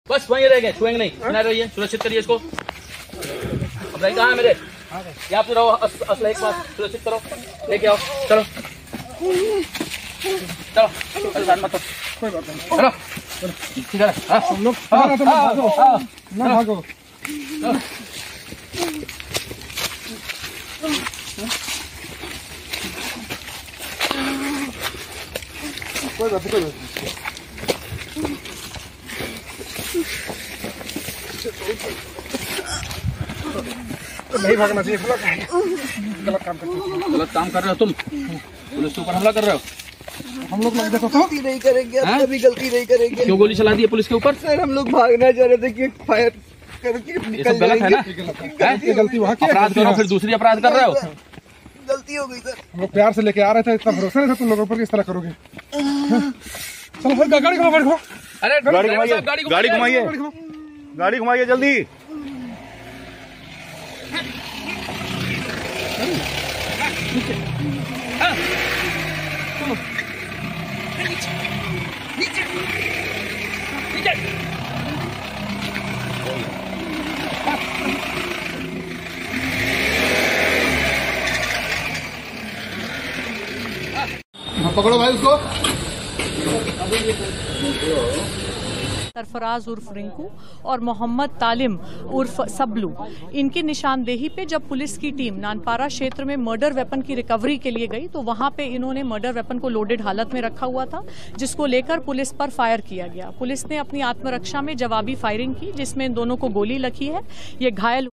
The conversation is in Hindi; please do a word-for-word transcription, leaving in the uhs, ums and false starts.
बस वहीं रह गए, छुएंगे नहीं। नहीं रहिए, सुरक्षित करिए इसको। अब रही कहाँ है मेरे? यहाँ पे रहो, असला एक बार सुरक्षित करो, लेके आओ। चलो चलो, परेशान मत हो, कोई बात नहीं। चलो ठीक है, हम लोग ना भागो। कोई बात नहीं, कोई बात नहीं भागना चाहिए। गलत काम कर रहे हो, गलत काम कर रहे हो तुम। पुलिस के ऊपर हमला कर रहे हो। हम लोग देखो तो गलती नहीं करेंगे, कभी गलती नहीं करेंगे। क्यों गोली चला दी है पुलिस के ऊपर? सर हम लोग भागना चाह रहे थे कि फायर करके निकल गलत है ना? गलती गलती वहाँ की अपराध करो फिर दूसरी अपराध कर रहे हो। गलती हो गई सर। हम लोग प्यार से लेके आ रहे थे, इतना भरोसा नहीं था तुम लोगों पर कि इस तरह करोगे। चलो फिर गाड़ी घुमाओ, गाड़ी घुमाओ। अरे गाड़ी घुमाइए, गाड़ी घुमाइए, गाड़ी घुमाइए जल्दी। पकड़ो भाई उसको। सरफराज उर्फ रिंकू और मोहम्मद तालिम उर्फ सबलू, इनकी निशानदेही पे जब पुलिस की टीम नानपारा क्षेत्र में मर्डर वेपन की रिकवरी के लिए गई तो वहां पे इन्होंने मर्डर वेपन को लोडेड हालत में रखा हुआ था, जिसको लेकर पुलिस पर फायर किया गया। पुलिस ने अपनी आत्मरक्षा में जवाबी फायरिंग की, जिसमें इन दोनों को गोली लगी है। ये घायल